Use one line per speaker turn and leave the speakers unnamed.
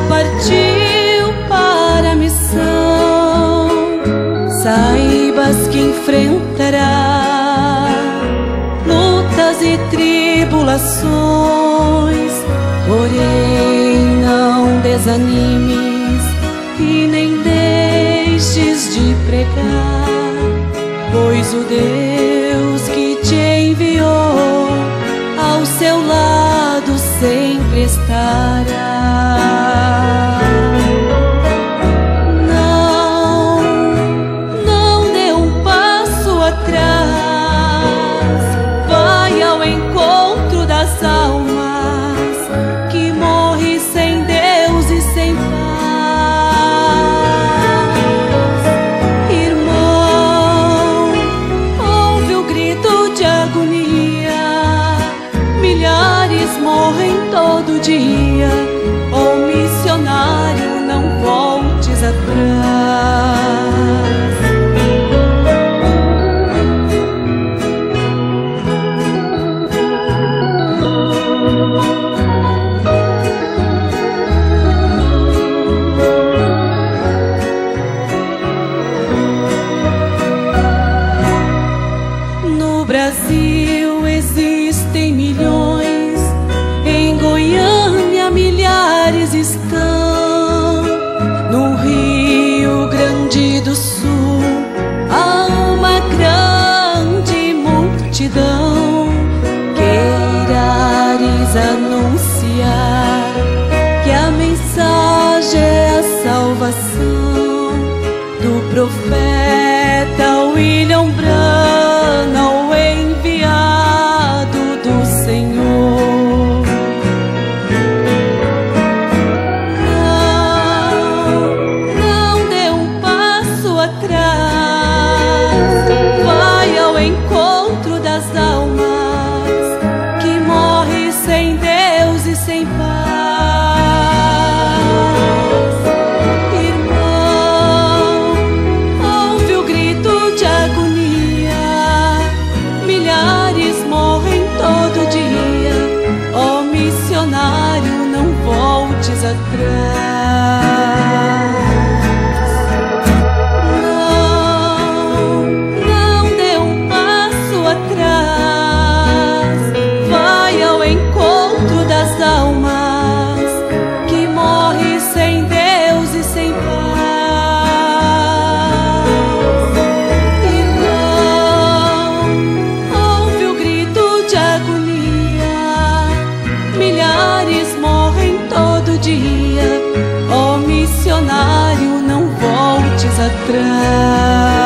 partiu para a missão, saibas que enfrentará lutas e tribulações, porém não desanimes e nem deixes de pregar, pois o Deus que te enviou ao seu lado sempre estará. Não dê um passo atrás, vai ao encontro das almas que morrem sem Deus e sem paz. Irmão, ouve o grito de agonia, milhares morrem todo dia. Ó missionário, não voltes atrás. No Brasil existem milhões, em Goiânia milhares estão, no Rio Grande do Sul há uma grande multidão. Queirares anunciar que a mensagem é a salvação do profeta William Branham, o enviado do Senhor. Não dê um passo atrás, vai ao encontro das almas que morrem sem Deus e sem paz. Irmão, ouve o grito de agonia, milhares morrem todo dia. Ó missionário, não voltes atrás. Não dê um passo atrás, vai ao encontro das almas que morrem sem Deus e sem paz. Irmão, ouve o grito de agonia, milhares morrem todo dia. Ó missionário, não voltes atrás.